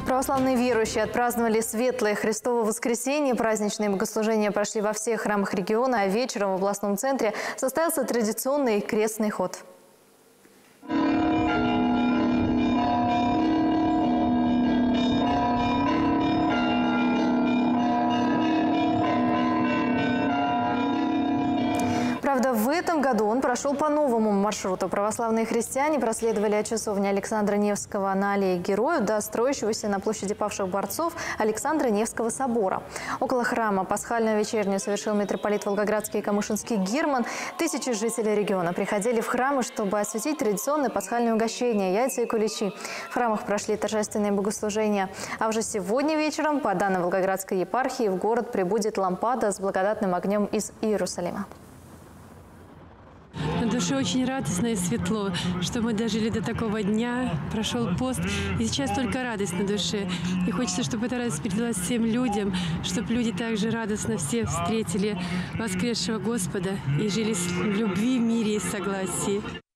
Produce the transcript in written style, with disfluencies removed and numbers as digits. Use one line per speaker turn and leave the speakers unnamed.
Православные верующие отпраздновали Светлое Христово воскресенье. Праздничные богослужения прошли во всех храмах региона, а вечером в областном центре состоялся традиционный крестный ход. Правда, в этом году он прошел по новому маршруту. Православные христиане проследовали от часовни Александра Невского на аллее Героев до строящегося на площади павших борцов Александра Невского собора. Около храма пасхальную вечернюю совершил митрополит Волгоградский и Камышинский Гирман. Тысячи жителей региона приходили в храмы, чтобы осветить традиционное пасхальное угощение – яйца и куличи. В храмах прошли торжественные богослужения. А уже сегодня вечером, по данным Волгоградской епархии, в город прибудет лампада с благодатным огнем из Иерусалима.
На душе очень радостно и светло, что мы дожили до такого дня, прошел пост, и сейчас только радость на душе. И хочется, чтобы эта радость передалась всем людям, чтобы люди также радостно все встретили воскресшего Господа и жили в любви, мире и согласии.